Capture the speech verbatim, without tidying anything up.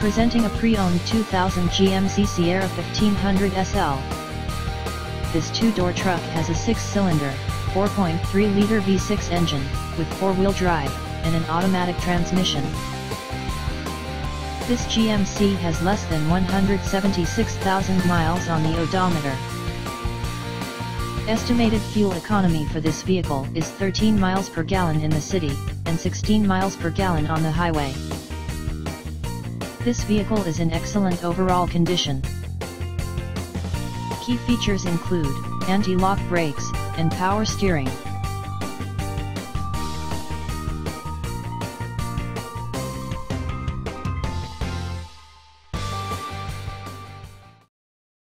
Presenting a pre-owned two thousand G M C Sierra fifteen hundred S L. This two-door truck has a six-cylinder, four point three liter V six engine, with four-wheel drive, and an automatic transmission. This G M C has less than one hundred seventy-six thousand miles on the odometer. Estimated fuel economy for this vehicle is thirteen miles per gallon in the city, and sixteen miles per gallon on the highway. This vehicle is in excellent overall condition. Key features include anti-lock brakes and power steering.